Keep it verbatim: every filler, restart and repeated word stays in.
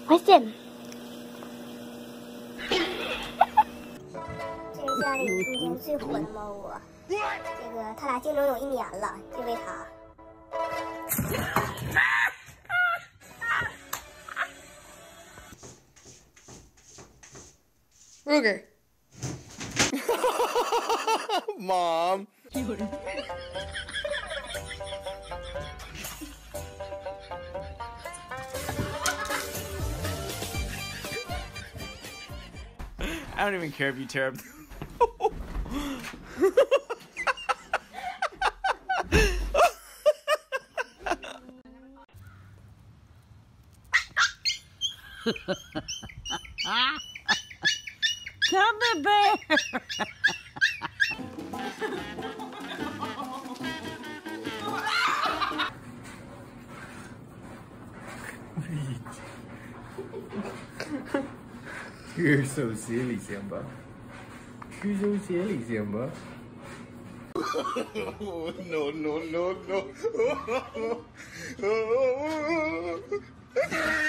Wholesome。这是家里目前最火的猫窝，这个他俩竞争有一年了，就为它。 Okay. Mom. I don't even care if you tear up. Come the bear. You're so silly, Simba. You're so silly, Simba. Oh, no, no, no, no.